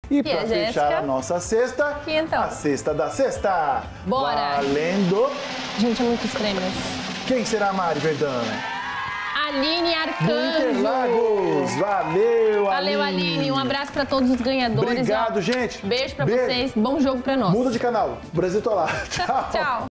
E para fechar a nossa cesta, Quintal. a cesta da sexta. Bora! Valendo! Gente, é muitos prêmios. Quem será a Mari Verdão? Aline Arcanjo. Interlagos! Valeu, Valeu, Aline. Um abraço para todos os ganhadores. Obrigado, gente. Beijo para vocês. Bom jogo para nós. Muda de canal. O Brasil tá lá. Tchau. Tchau.